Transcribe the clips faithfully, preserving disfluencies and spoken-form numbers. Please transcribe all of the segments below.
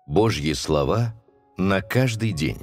Божьи слова на каждый день.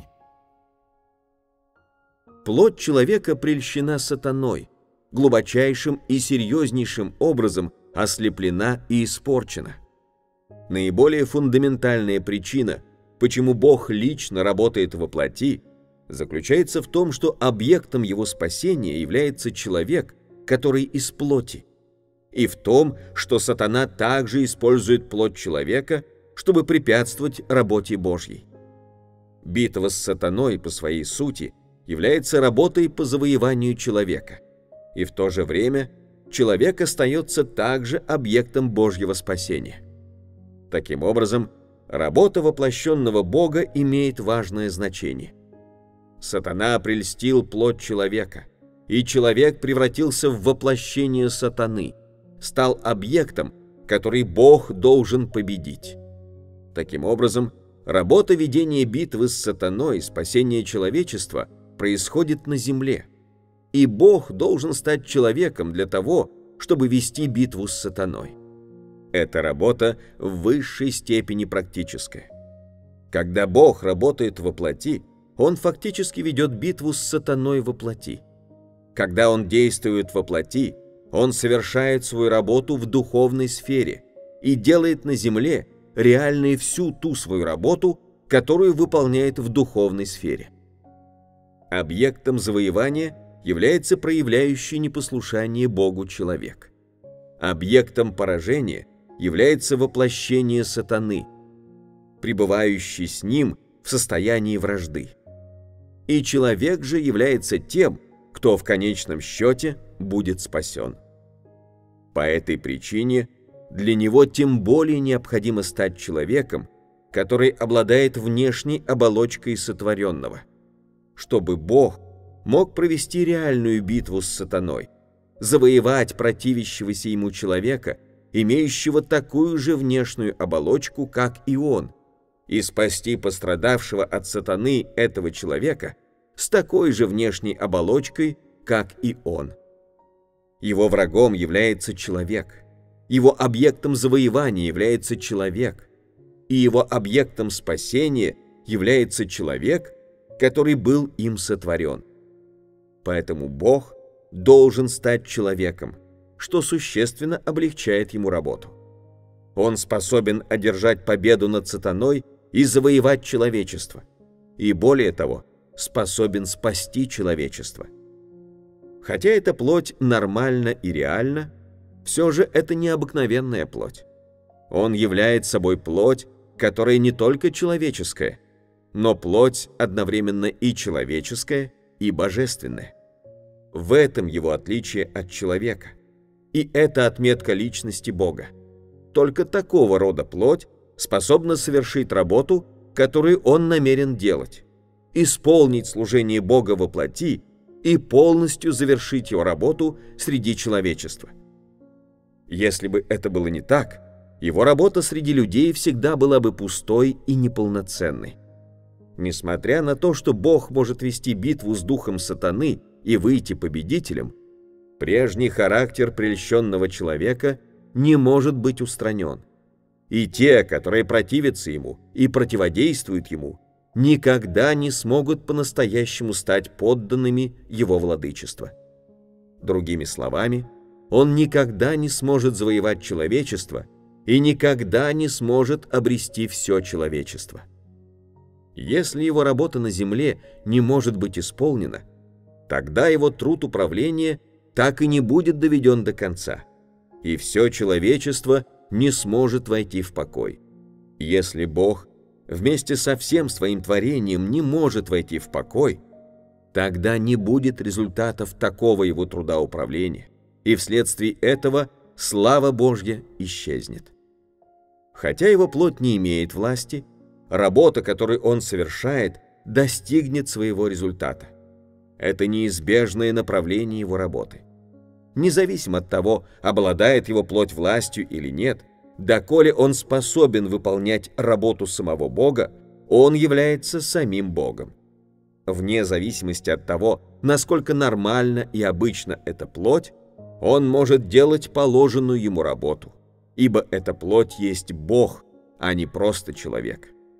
Плоть человека прельщена сатаной, глубочайшим и серьезнейшим образом ослеплена и испорчена. Наиболее фундаментальная причина, почему Бог лично работает во плоти, заключается в том, что объектом его спасения является человек, который из плоти, и в том, что сатана также использует плоть человека, чтобы препятствовать работе Божьей. Битва с сатаной по своей сути является работой по завоеванию человека, и в то же время человек остается также объектом Божьего спасения. Таким образом, работа воплощенного Бога имеет важное значение. Сатана прельстил плоть человека, и человек превратился в воплощение сатаны, стал объектом, который Бог должен победить. Таким образом, работа ведения битвы с сатаной, спасения человечества, происходит на земле, и Бог должен стать человеком для того, чтобы вести битву с сатаной. Эта работа в высшей степени практическая. Когда Бог работает во плоти, Он фактически ведет битву с сатаной во плоти. Когда Он действует во плоти, Он совершает свою работу в духовной сфере и делает на земле реальной всю ту свою работу, которую выполняет в духовной сфере. Объектом завоевания является проявляющий непослушание Богу человек. Объектом поражения является воплощение сатаны, пребывающий с ним в состоянии вражды. И человек же является тем, кто в конечном счете будет спасен. По этой причине для него тем более необходимо стать человеком, который обладает внешней оболочкой сотворенного, чтобы Бог мог провести реальную битву с сатаной, завоевать противящегося ему человека, имеющего такую же внешнюю оболочку, как и он, и спасти пострадавшего от сатаны этого человека с такой же внешней оболочкой, как и он. Его врагом является человек, его объектом завоевания является человек, и его объектом спасения является человек, который был им сотворен. Поэтому Бог должен стать человеком, что существенно облегчает ему работу. Он способен одержать победу над сатаной и завоевать человечество, и более того, способен спасти человечество. Хотя эта плоть нормальна и реальна, все же это необыкновенная плоть. Он является собой плоть, которая не только человеческая, но плоть одновременно и человеческая, и божественная. В этом его отличие от человека. И это отметка личности Бога. Только такого рода плоть способна совершить работу, которую он намерен делать, исполнить служение Бога во плоти и полностью завершить его работу среди человечества. Если бы это было не так, его работа среди людей всегда была бы пустой и неполноценной. Несмотря на то, что Бог может вести битву с духом сатаны и выйти победителем, прежний характер прельщенного человека не может быть устранен. И те, которые противятся ему и противодействуют ему, никогда не смогут по-настоящему стать подданными его владычества. Другими словами, он никогда не сможет завоевать человечество и никогда не сможет обрести все человечество. Если его работа на земле не может быть исполнена, тогда его труд управления так и не будет доведен до конца, и все человечество не сможет войти в покой. Если Бог вместе со всем своим творением не может войти в покой, тогда не будет результатов такого его труда управления, и вследствие этого слава Божья исчезнет. Хотя его плоть не имеет власти, работа, которую он совершает, достигнет своего результата. Это неизбежное направление его работы. Независимо от того, обладает его плоть властью или нет, доколе он способен выполнять работу самого Бога, он является самим Богом. Вне зависимости от того, насколько нормальна и обычна эта плоть, он может делать положенную ему работу, ибо эта плоть есть Бог, а не просто человек.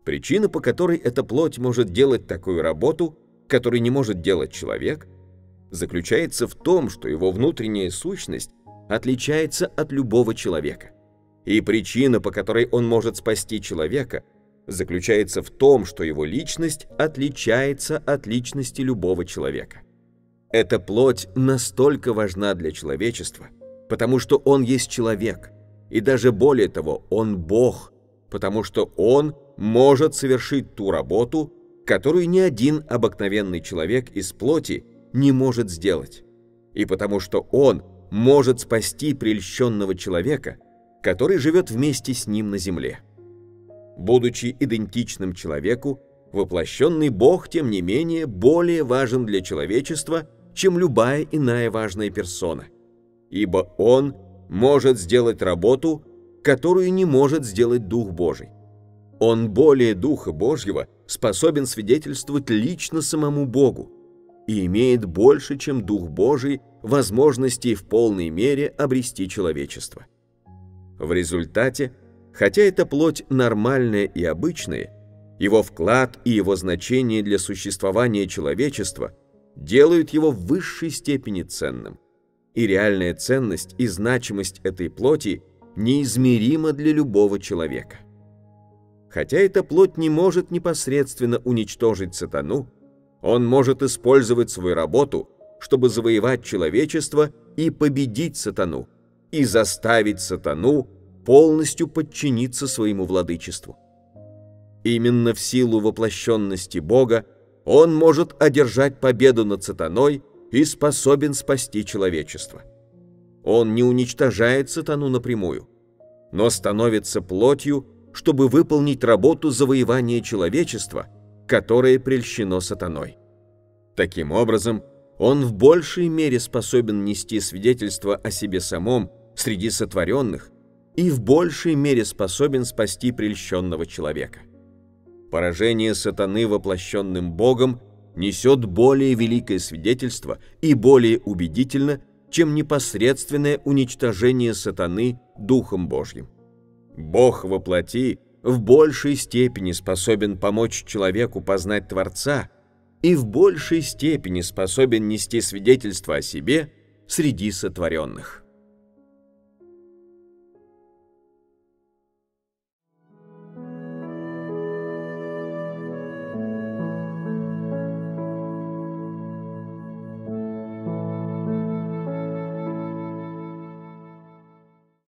Причина, по которой эта плоть может делать такую работу, которую не может делать человек, заключается в том, что его внутренняя сущность отличается от любого человека. И причина, по которой он может спасти человека, заключается в том, что его личность отличается от личности любого человека. Эта плоть настолько важна для человечества, потому что он есть человек, и даже более того, он Бог, потому что он может совершить ту работу, которую ни один обыкновенный человек из плоти не может сделать, и потому что он может спасти прельщенного человека, который живет вместе с ним на земле. Будучи идентичным человеку, воплощенный Бог, тем не менее, более важен для человечества, чем любая иная важная персона, ибо Он может сделать работу, которую не может сделать Дух Божий. Он более Духа Божьего способен свидетельствовать лично самому Богу и имеет больше, чем Дух Божий, возможностей в полной мере обрести человечество. В результате, хотя эта плоть нормальная и обычная, его вклад и его значение для существования человечества делают его в высшей степени ценным, и реальная ценность и значимость этой плоти неизмерима для любого человека. Хотя эта плоть не может непосредственно уничтожить сатану, он может использовать свою работу, чтобы завоевать человечество и победить сатану, и заставить сатану полностью подчиниться своему владычеству. Именно в силу воплощенности Бога он может одержать победу над сатаной и способен спасти человечество. Он не уничтожает сатану напрямую, но становится плотью, чтобы выполнить работу завоевания человечества, которое прельщено сатаной. Таким образом, он в большей мере способен нести свидетельство о себе самом среди сотворенных и в большей мере способен спасти прельщенного человека. Поражение сатаны воплощенным Богом несет более великое свидетельство и более убедительно, чем непосредственное уничтожение сатаны Духом Божьим. Бог во плоти в большей степени способен помочь человеку познать Творца и в большей степени способен нести свидетельство о себе среди сотворенных.